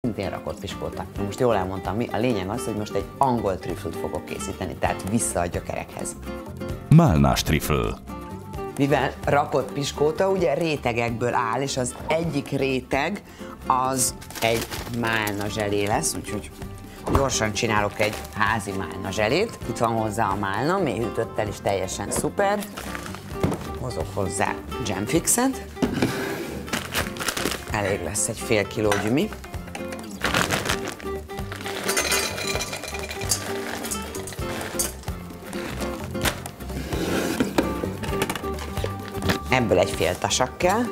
Szintén rakott piskóta. Na most jól elmondtam, mi? A lényeg az, hogy most egy angol trüffelt fogok készíteni, tehát vissza a gyökerekhez. Málnás trüffel. Mivel rakott piskóta ugye rétegekből áll, és az egyik réteg az egy málna zselé lesz, úgyhogy gyorsan csinálok egy házi málna zselét. Itt van hozzá a málna, mélyhűtöttel is teljesen szuper. Hozok hozzá Gemfixet. Elég lesz egy fél kiló gyümi. Ebből egy fél tasak kell.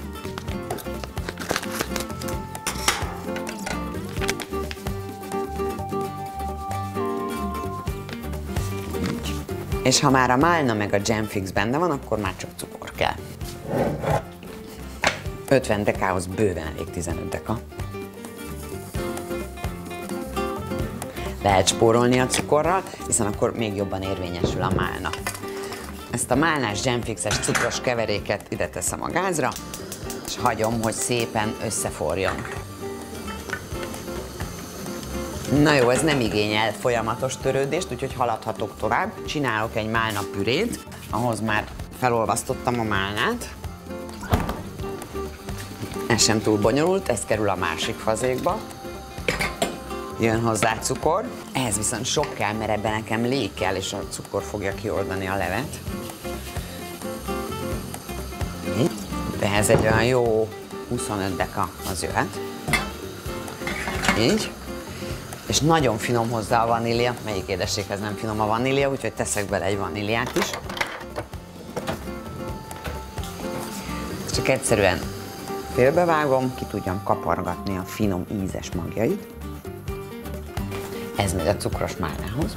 És ha már a málna meg a Gemfix benne van, akkor már csak cukor kell. 50 dekához bőven elég 15 deka. Lehet spórolni a cukorral, hiszen akkor még jobban érvényesül a málna. Ezt a málnás Gemfixes cukros keveréket ide teszem a gázra, és hagyom, hogy szépen összeforjon. Na jó, ez nem igényel folyamatos törődést, úgyhogy haladhatok tovább. Csinálok egy málna pürét, ahhoz már felolvasztottam a málnát. Ez sem túl bonyolult, ez kerül a másik fazékba. Jön hozzá cukor, ehhez viszont sok kell, mert ebben nekem lé kell, és a cukor fogja kioldani a levet. Ehhez egy olyan jó 25 deka az jöhet. Így. És nagyon finom hozzá a vanília, melyik édességhez nem finom a vanília, úgyhogy teszek bele egy vaníliát is. Csak egyszerűen félbevágom, ki tudjam kapargatni a finom ízes magjait. Ez megy a cukros málnához.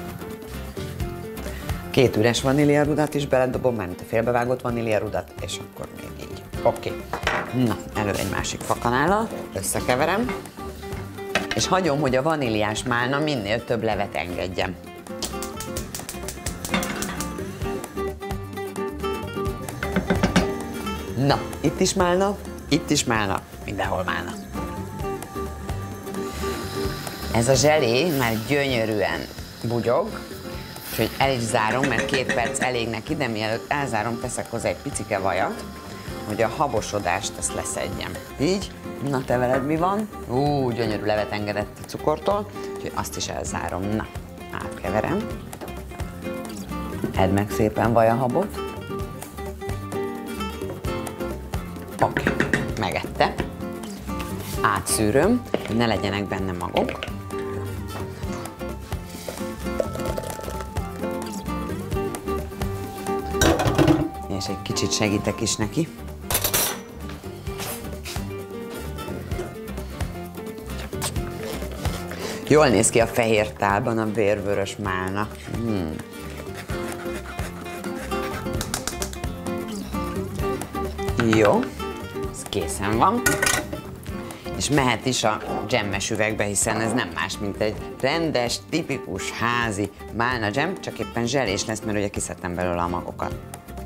2 üres vaníliarudat is beledobom, mármint a félbevágott vaníliarudat, és akkor még így. Oké. Na, elő egy másik fakanállal, összekeverem, és hagyom, hogy a vaníliás málna minél több levet engedjen. Na, itt is málna, mindenhol málna. Ez a zselé már gyönyörűen bugyog, úgyhogy el is zárom, mert 2 perc elég neki, de mielőtt elzárom, teszek hozzá egy picike vajat, hogy a habosodást ezt leszedjem. Így, na te veled mi van? Gyönyörű levet engedett a cukortól, úgyhogy azt is elzárom. Na, átkeverem. Edd meg szépen vajahabot. Oké, megette. Átszűröm, hogy ne legyenek benne magok. És egy kicsit segítek is neki. Jól néz ki a fehér tálban a vérvörös málna. Jó, ez készen van. És mehet is a dzsemmes üvegbe, hiszen ez nem más, mint egy rendes, tipikus házi málna dzsem, csak éppen zselés lesz, mert ugye kiszedtem belőle a magokat.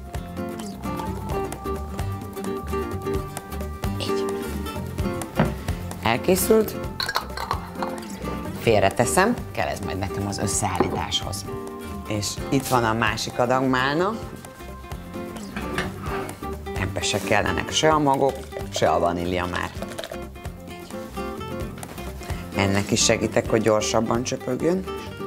Így. Elkészült. Félreteszem, kell ez majd nekem az összeállításhoz. És itt van a másik adag málna. Ebbe se kellenek se a magok, se a vanília már. Így. Ennek is segítek, hogy gyorsabban csöpögjön.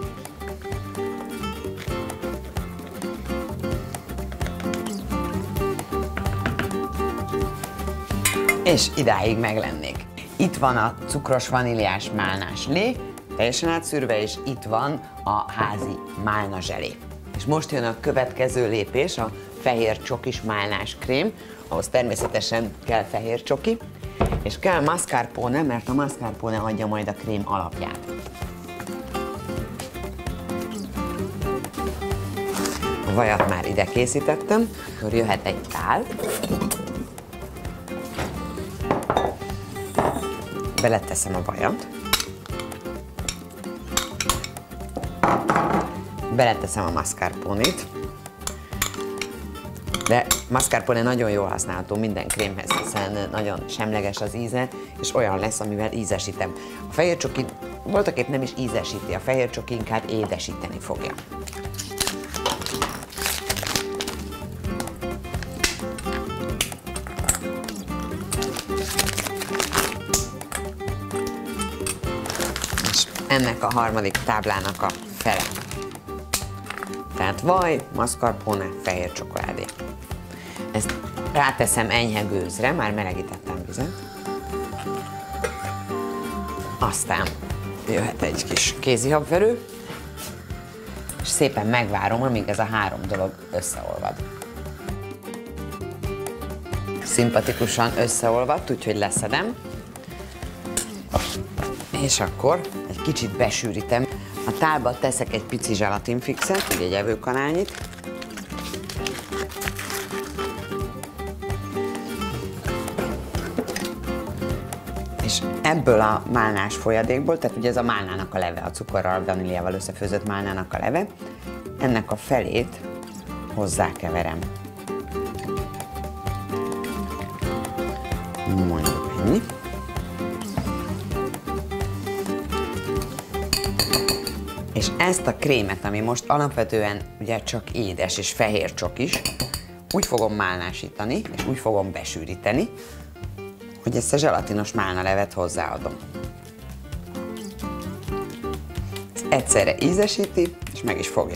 És idáig meglennék. Itt van a cukros vaníliás málnás lé, teljesen átszűrve, és itt van a házi málna zselé. És most jön a következő lépés, a fehér csokis málnás krém, ahhoz természetesen kell fehér csoki, és kell mascarpone, mert a mascarpone adja majd a krém alapját. A vajat már ide készítettem, akkor jöhet egy tál. Beleteszem a vajat. Beleteszem a mascarpone-t. De mascarpone nagyon jól használható minden krémhez, hiszen nagyon semleges az íze, és olyan lesz, amivel ízesítem. A fehér csoki voltaképp nem is ízesíti, a fehér csoki inkább édesíteni fogja. És ennek a harmadik táblának a fele. Tehát vaj, mascarpone, fehér csokoládé. Ezt ráteszem enyhe gőzre, már melegítettem vizet. Aztán jöhet egy kis kézihabverő, és szépen megvárom, amíg ez a három dolog összeolvad. Szimpatikusan összeolvadt, úgyhogy leszedem. És akkor egy kicsit besűrítem. A tálba teszek egy pici zselatinfixet, ugye egy evőkanálnyit. És ebből a málnás folyadékból, tehát ugye ez a málnának a leve, a cukorral, vaníliával összefőzött málnának a leve, ennek a felét hozzákeverem. Mondjuk ennyi. És ezt a krémet, ami most alapvetően ugye csak édes és fehér csokis, úgy fogom málnásítani, és úgy fogom besűríteni, hogy ezt a zselatinos málnalevet hozzáadom. Ez egyszerre ízesíti, és meg is fogja.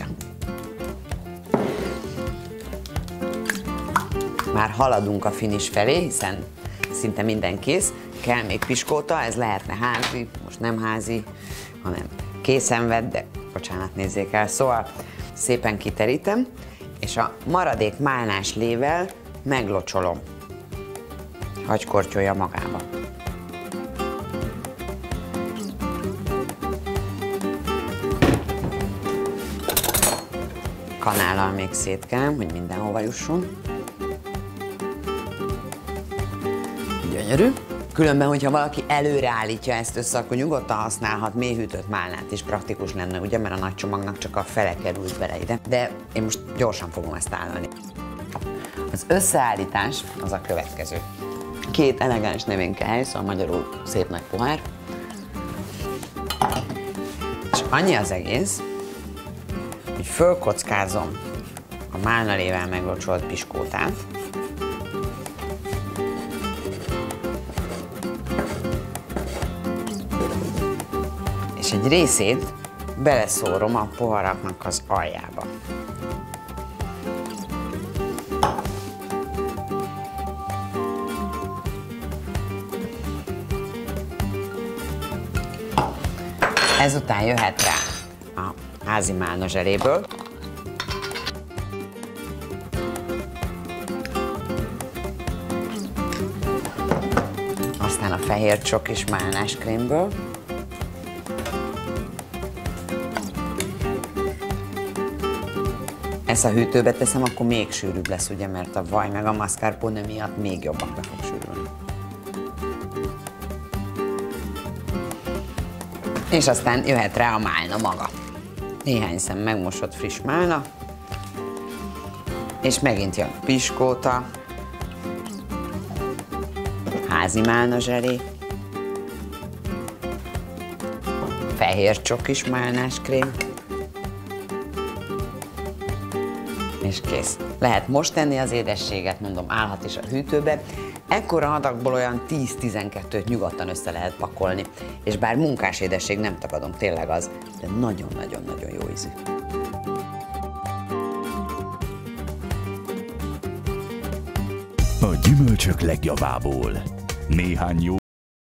Már haladunk a finish felé, hiszen szinte minden kész. Kell még piskóta, ez lehetne házi, most nem házi, hanem készen vett, de bocsánat, nézzék el. Szóval szépen kiterítem, és a maradék málnás lével meglocsolom. Hagykortyolja magába. Kanállal még szétkenem, hogy mindenhova jusson. Gyönyörű. Különben, hogyha valaki előre állítja ezt össze, akkor nyugodtan használhat mélyhűtött málnát is, praktikus lenne, ugye, mert a nagy csomagnak csak a fele került bele ide. De én most gyorsan fogom ezt állani. Az összeállítás az a következő. 2 elegáns növénykehely, szóval magyarul szép nagy pohár. És annyi az egész, hogy fölkockázom a málnalével meglocsolt piskótát, és egy részét beleszórom a poharaknak az aljába. Ezután jöhet rá a házi málna zseléből. Aztán a fehér csokis málnás krémből. Ezt a hűtőbe teszem, akkor még sűrűbb lesz, ugye, mert a vaj meg a mascarpone miatt még jobban be fog sűrülni. És aztán jöhet rá a málna maga. Néhány szem megmosott friss málna, és megint jön piskóta, házi málna zselé, fehér csokis málnás krém, és kész. Lehet most tenni az édességet, mondom, állhat is a hűtőbe. Ekkora adagból olyan 10-12-t nyugodtan össze lehet pakolni. És bár munkás édesség, nem tagadom, tényleg az, de nagyon-nagyon-nagyon jó ízű. A gyümölcsök legjavából. Néhány jó